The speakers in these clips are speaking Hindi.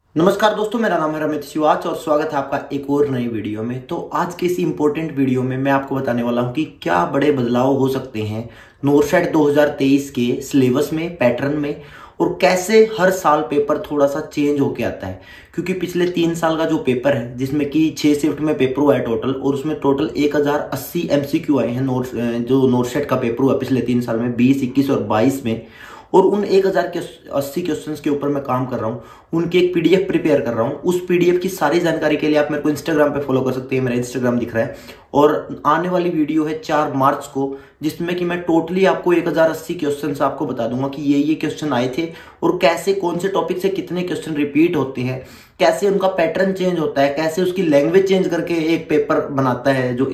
नमस्कार दोस्तों, मेरा नाम है रमित शिवाच और स्वागत है आपका एक और नई वीडियो में। तो आज के इस इम्पोर्टेंट वीडियो में मैं आपको बताने वाला हूं कि क्या बड़े बदलाव हो सकते हैं नोरशेट 2023 के सिलेबस में, पैटर्न में, और कैसे हर साल पेपर थोड़ा सा चेंज होके आता है। क्योंकि पिछले 3 साल का जो पेपर है, जिसमें कि 6 शिफ्ट में पेपर हुआ है टोटल, और उसमें टोटल 1080 MCQ आए हैं। जो नोरशेट का पेपर हुआ पिछले 3 साल में 20, 21 और 22 में, और उन 1080 क्वेश्चंस के ऊपर मैं काम कर रहा हूँ। उनकी एक पीडीएफ प्रिपेयर कर रहा हूँ। उस पीडीएफ की सारी जानकारी के लिए आप मेरे को इंस्टाग्राम पे फॉलो कर सकते हैं। मेरा इंस्टाग्राम दिख रहा है। और आने वाली वीडियो है 4 मार्च को, जिसमें कि मैं टोटली आपको 1080 क्वेश्चन आपको बता दूंगा कि ये क्वेश्चन आए थे और कैसे, कौन से टॉपिक से कितने क्वेश्चन रिपीट होते हैं, कैसे उनका पैटर्न चेंज होता है, कैसे उसकी लैंग्वेज चेंज करके एक पेपर बनाता है जो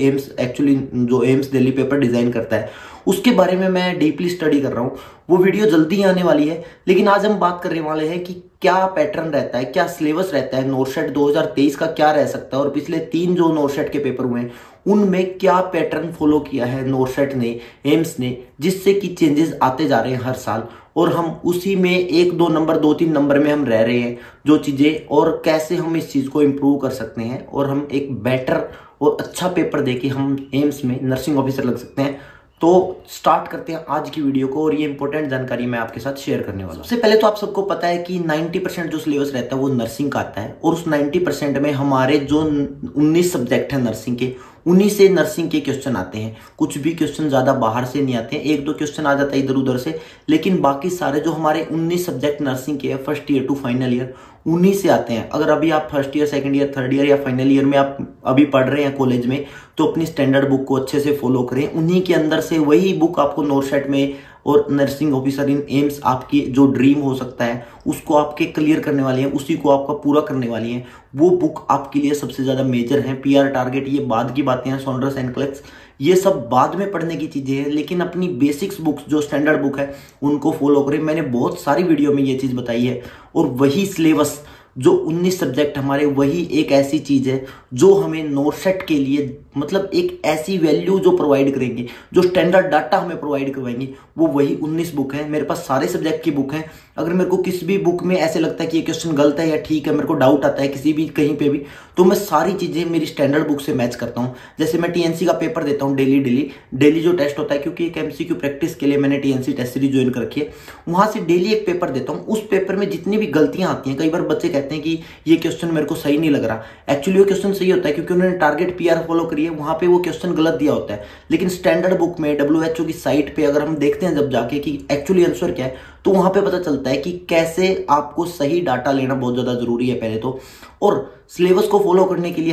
एम्स दिल्ली पेपर डिजाइन करता है। उसके बारे में मैं डीपली स्टडी कर रहा हूँ। वो वीडियो जल्दी आने वाली है। लेकिन आज हम बात करने वाले हैं कि क्या पैटर्न रहता है, क्या सिलेबस रहता है, नोरशेट 2023 का क्या रह सकता है, और पिछले 3 जो नोरशेट के पेपर हुए हैं उनमें क्या पैटर्न फॉलो किया है नोरशेट ने, एम्स ने, जिससे कि चेंजेस आते जा रहे हैं हर साल। और हम उसी में 1-2 नंबर, 2-3 नंबर में हम रह रहे हैं जो चीजें, और कैसे हम इस चीज को इम्प्रूव कर सकते हैं और हम एक बेटर और अच्छा पेपर देके हम एम्स में नर्सिंग ऑफिसर लग सकते हैं। तो स्टार्ट करते हैं आज की वीडियो को, और ये इंपॉर्टेंट जानकारी मैं आपके साथ शेयर करने वाला हूं। सबसे पहले तो आप सबको पता है कि 90% जो सिलेबस रहता है वो नर्सिंग का आता है, और उस 90% में हमारे जो 19 सब्जेक्ट है नर्सिंग के, उन्हीं से नर्सिंग के क्वेश्चन आते हैं। कुछ भी क्वेश्चन ज्यादा बाहर से नहीं आते हैं, 1-2 क्वेश्चन आ जाता है इधर उधर से, लेकिन बाकी सारे जो हमारे 19 सब्जेक्ट नर्सिंग के है, first year to final year, उन्हीं से आते हैं। अगर अभी आप first year, second year, third year या फाइनल ईयर में आप अभी पढ़ रहे हैं कॉलेज में, तो अपनी स्टैंडर्ड बुक को अच्छे से फॉलो करें। उन्हीं के अंदर से वही बुक आपको नोरशेट में और नर्सिंग ऑफिसर इन एम्स, आपकी जो ड्रीम हो सकता है उसको आपके क्लियर करने वाली है, उसी को आपका पूरा करने वाली है। वो बुक आपके लिए सबसे ज्यादा मेजर है। पीआर टारगेट ये बाद की बातें हैं, सॉन्डर्स एंड क्लर्क्स ये सब बाद में पढ़ने की चीजें हैं, लेकिन अपनी बेसिक्स बुक्स जो स्टैंडर्ड बुक है उनको फॉलो करें। मैंने बहुत सारी वीडियो में ये चीज बताई है। और वही सिलेबस जो 19 सब्जेक्ट हमारे, वही एक ऐसी चीज है जो हमें नोरशेट के लिए, मतलब एक ऐसी वैल्यू जो प्रोवाइड करेंगे, जो स्टैंडर्ड डाटा हमें प्रोवाइड करवाएंगे, वो वही 19 बुक है। मेरे पास सारे सब्जेक्ट की बुक है। अगर मेरे को किसी भी बुक में ऐसे लगता है कि ये क्वेश्चन गलत है या ठीक है, मेरे को डाउट आता है किसी भी कहीं पे भी, तो मैं सारी चीजें मेरी स्टैंडर्ड बुक से मैच करता हूँ। जैसे मैं टीएनसी का पेपर देता हूँ डेली जो टेस्ट होता है, क्योंकि एक एमसीक्यू प्रैक्टिस के लिए मैंने टीएनसी टेस्ट सीरीज ज्वाइन कर रखी है, वहां से डेली एक पेपर देता हूँ। उस पेपर में जितनी भी गलतियां आती हैं, कई बार बच्चे कहते हैं कि ये क्वेश्चन मेरे को सही नहीं लग रहा, एक्चुअली वो क्वेश्चन सही होता है क्योंकि उन्होंने टारगेट पीआर फॉलो करी है, वहां पे वो क्वेश्चन गलत दिया होता है। लेकिन स्टैंडर्ड बुक में, WHO की साइट पे अगर हम देखते हैं जब जाके कि एक्चुअली आंसर क्या है, तो वहां पे पता चलता है कि कैसे आपको सही डाटा लेना बहुत ज्यादा जरूरी है पहले तो। और सिलेबस को फॉलो करने के लिए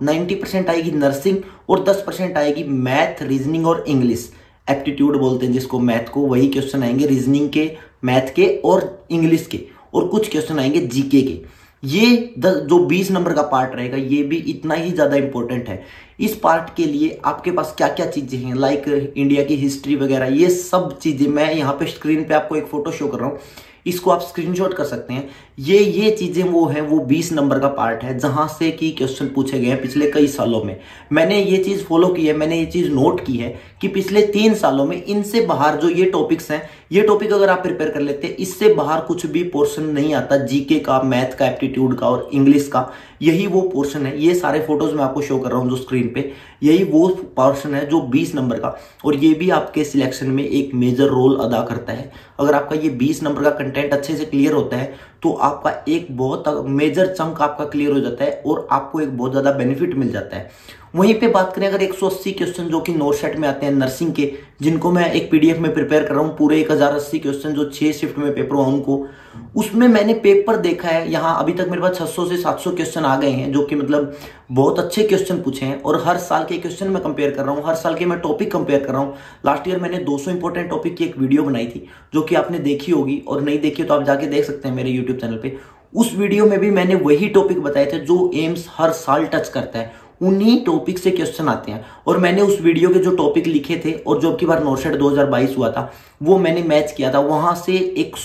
90% आएगी नर्सिंग और 10% आएगी मैथ, रीजनिंग और इंग्लिश। एप्टीट्यूड बोलते हैं जिसको, मैथ को, वही क्वेश्चन आएंगे रीजनिंग के, मैथ के और इंग्लिश के, और कुछ क्वेश्चन आएंगे जीके के। ये जो 20 नंबर का पार्ट रहेगा, ये भी इतना ही ज्यादा इंपॉर्टेंट है। इस पार्ट के लिए आपके पास क्या क्या चीजें हैं, लाइक इंडिया की हिस्ट्री वगैरह, ये सब चीजें मैं यहाँ पे स्क्रीन पे आपको एक फोटो शो कर रहा हूँ, इसको आप स्क्रीनशॉट कर सकते हैं। ये चीजें वो है, वो 20 नंबर का पार्ट है जहां से कि क्वेश्चन पूछे गए हैं पिछले कई सालों में। मैंने ये चीज फॉलो की है, मैंने ये चीज नोट की है कि पिछले 3 सालों में इनसे बाहर जो ये टॉपिक्स हैं, ये टॉपिक अगर आप प्रिपेयर कर लेते हैं, इससे बाहर कुछ भी पोर्शन नहीं आता जीके का, मैथ का, एप्टीट्यूड का और इंग्लिश का। यही वो पोर्शन है। ये सारे फोटोज मैं आपको शो कर रहा हूं जो स्क्रीन पे, यही वो पोर्शन है जो 20 नंबर का, और ये भी आपके सिलेक्शन में एक मेजर रोल अदा करता है। अगर आपका ये 20 नंबर का कंटेंट अच्छे से क्लियर होता है तो आपका एक बहुत मेजर चंक आपका क्लियर हो जाता है और आपको एक बहुत ज्यादा बेनिफिट मिल जाता है। वहीं पे बात करें अगर 180 क्वेश्चन जो कि नोरशेट में आते हैं नर्सिंग के, जिनको मैं एक पीडीएफ में प्रिपेयर कर रहा हूँ, पूरे 1080 क्वेश्चन जो 6 शिफ्ट में पेपर हुआ उनको, उसमें मैंने पेपर देखा है। यहाँ अभी तक मेरे पास 600 से 700 क्वेश्चन आ गए हैं, जो कि मतलब बहुत अच्छे क्वेश्चन पूछे हैं। और हर साल के क्वेश्चन मैं कंपेयर कर रहा हूँ, हर साल के मैं टॉपिक कंपेयर कर रहा हूँ। लास्ट ईयर मैंने 200 इंपॉर्टेंट टॉपिक की एक वीडियो बनाई थी, जो कि आपने देखी होगी, और नहीं देखी तो आप जाके देख सकते हैं मेरे यूट्यूब चैनल पे। उस वीडियो में भी मैंने वही टॉपिक बताए थे जो एम्स हर साल टच करता है, उन्हीं टॉपिक से क्वेश्चन आते हैं। और मैंने उस वीडियो के जो टॉपिक लिखे थे और जो की बार नोरशेट 2022 हुआ था, वो मैंने मैच किया था। वहां से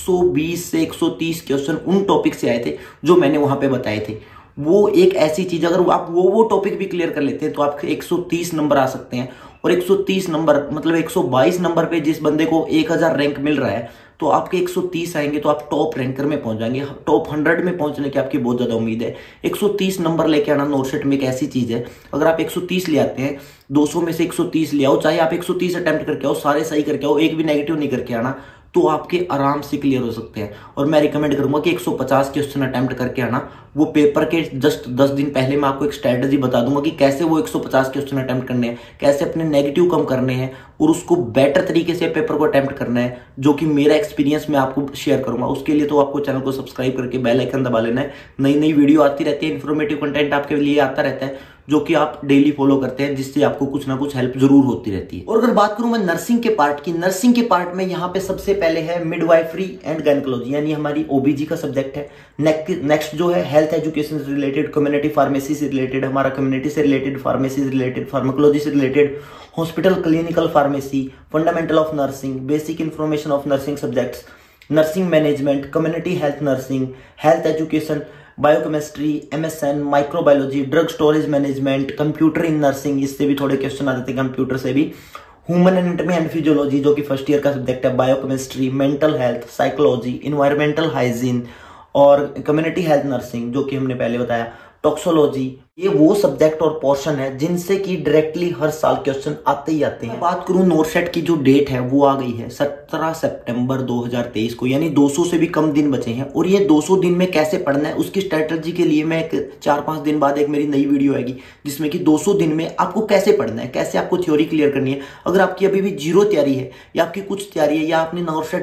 120 से 130 क्वेश्चन उन टॉपिक से आए थे जो मैंने वहां पे बताए थे। वो एक ऐसी चीज, अगर आप वो टॉपिक भी क्लियर कर लेते हैं तो आपके 130 नंबर आ सकते हैं। और 130 नंबर मतलब 122 नंबर पे जिस बंदे को 1000 रैंक मिल रहा है, तो आपके 130 आएंगे तो आप टॉप रैंकर में पहुंच जाएंगे। टॉप 100 में पहुंचने की आपकी बहुत ज्यादा उम्मीद है। 130 नंबर लेके आना नॉर्सेट में एक ऐसी चीज है, अगर आप 130 ले आते हैं, 200 में से 130 ले आओ, चाहे आप 130 अटेम्प्ट करके आओ, सारे सही करके आओ, एक भी नेगेटिव नहीं करके आना, तो आपके आराम से क्लियर हो सकते हैं। और मैं रिकमेंड करूंगा कि 150 क्वेश्चन अटेम्प्ट करके आना। वो पेपर के जस्ट 10 दिन पहले मैं आपको एक स्ट्रेटजी बता दूंगा कि कैसे वो 150 क्वेश्चन अटेम्प्ट करने हैं, कैसे अपने नेगेटिव कम करने हैं और उसको बेटर तरीके से पेपर को अटेम्प्ट करना है, जो कि मेरा एक्सपीरियंस मैं आपको शेयर करूंगा। उसके लिए तो आपको चैनल को सब्सक्राइब करके बेल आइकन दबा लेना है। नई नई वीडियो आती रहती है, इन्फॉर्मेटिव कंटेंट आपके लिए आता रहता है, जो कि आप डेली फॉलो करते हैं, जिससे आपको कुछ ना कुछ हेल्प जरूर होती रहती है। और अगर बात करूं मैं नर्सिंग के पार्ट की, नर्सिंग के पार्ट में यहाँ पे सबसे पहले है मिडवाइफरी एंड गायनेकोलॉजी, यानी हमारी ओबीजी का सब्जेक्ट है। नेक्स्ट जो है हेल्थ एजुकेशन से रिलेटेड, कम्युनिटी फार्मेसी से रिलेटेड, हमारा कम्युनिटी से रिलेटेड, फार्मेसी से रिलेटेड, फार्माकोलॉजी से related, hospital clinical pharmacy, fundamental of nursing, basic information of nursing subjects, nursing management, community health nursing, health education, biochemistry, MSN, microbiology, drug storage management, computer in nursing, इससे भी थोड़े क्वेश्चन आ जाते हैं कंप्यूटर से भी, ह्यूमन एनाटॉमी एंड फिजियोलॉजी जो कि फर्स्ट ईयर का सब्जेक्ट है, biochemistry, mental health, psychology, environmental hygiene और कम्युनिटी हेल्थ नर्सिंग जो कि हमने पहले बताया, टॉक्सोलॉजी। ये वो सब्जेक्ट और पोर्शन है जिनसे कि डायरेक्टली हर साल क्वेश्चन आते ही आते हैं। बात करूं नॉर्सेट की जो डेट है वो आ गई है 17 सितंबर 2023 को, यानी 200 से भी कम दिन बचे हैं। और ये 200 दिन में कैसे पढ़ना है उसकी स्ट्रेटजी के लिए मैं 4-5 दिन बाद एक मेरी नई वीडियो आएगी, जिसमें कि 200 दिन में आपको कैसे पढ़ना है, कैसे आपको थ्योरी क्लियर करनी है। अगर आपकी अभी भी जीरो तैयारी है या आपकी कुछ तैयारी है, या आपने नॉर्सेट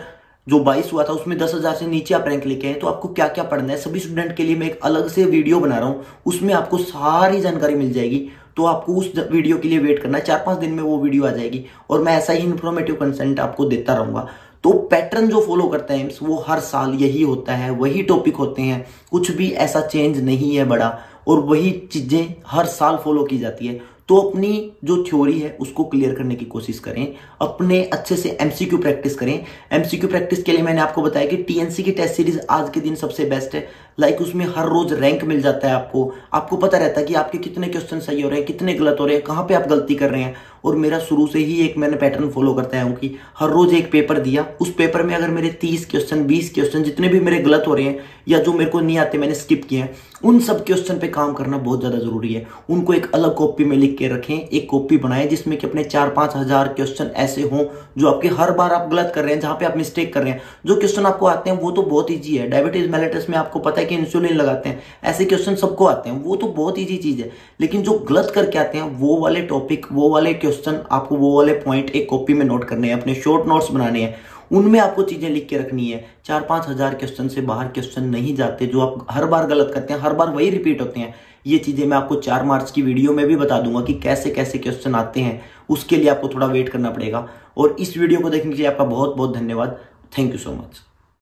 2022 हुआ था उसमें 10,000 से नीचे आप रैंक लेके आए, तो आपको क्या क्या पढ़ना है, सभी स्टूडेंट के लिए मैं एक अलग से वीडियो बना रहा हूं, उसमें आपको सारी जानकारी मिल जाएगी। तो आपको उस वीडियो के लिए वेट करना है, 4-5 दिन में वो वीडियो आ जाएगी और मैं ऐसा ही इन्फॉर्मेटिव कंटेंट आपको देता रहूंगा। तो पैटर्न जो फॉलो करते हैं वो हर साल यही होता है, वही टॉपिक होते हैं, कुछ भी ऐसा चेंज नहीं है बड़ा, और वही चीजें हर साल फॉलो की जाती है। तो अपनी जो थ्योरी है उसको क्लियर करने की कोशिश करें, अपने अच्छे से एमसीक्यू प्रैक्टिस करें। एमसीक्यू प्रैक्टिस के लिए मैंने आपको बताया कि टीएनसी की टेस्ट सीरीज आज के दिन सबसे बेस्ट है। लाइक उसमें हर रोज रैंक मिल जाता है, आपको पता रहता है कि आपके कितने क्वेश्चन सही हो रहे हैं, कितने गलत हो रहे हैं, कहां पे आप गलती कर रहे हैं। और मेरा शुरू से ही एक मैंने पैटर्न फॉलो करता हूं कि हर रोज एक पेपर दिया, उस पेपर में अगर मेरे 30 क्वेश्चन 20 क्वेश्चन जितने भी मेरे गलत हो रहे हैं या जो मेरे को नहीं आते मैंने स्किप किए हैं, उन सब क्वेश्चन पे काम करना बहुत ज्यादा जरूरी है। उनको एक अलग कॉपी में लिख के रखें, एक कॉपी बनाएं जिसमें कि अपने 4-5 हजार क्वेश्चन ऐसे हों जो आपके हर बार आप गलत कर रहे हैं, जहां पे आप मिस्टेक कर रहे हैं। जो क्वेश्चन आपको आते हैं वो तो बहुत ईजी है, डायबिटीज मेलिटस में आपको पता है कि इंसुलिन लगाते हैं, ऐसे क्वेश्चन सबको आते हैं, वो तो बहुत ईजी चीज है। लेकिन जो गलत करके आते हैं वो वाले टॉपिक, वो वाले क्वेश्चन, आपको वो वाले पॉइंट एक कॉपी में नोट करने हैं, अपने शॉर्ट नोट्स बनाने हैं, उनमें आपको चीजें लिख के रखनी है। 4-5 हजार क्वेश्चन से बाहर क्वेश्चन नहीं जाते, जो आप हर बार गलत करते हैं, हर बार वही रिपीट होते हैं। ये चीजें मैं आपको 4 मार्च की वीडियो में भी बता दूंगा कि कैसे कैसे क्वेश्चन आते हैं, उसके लिए आपको थोड़ा वेट करना पड़ेगा। और इस वीडियो को देखने के लिए आपका बहुत बहुत धन्यवाद। Thank you so much.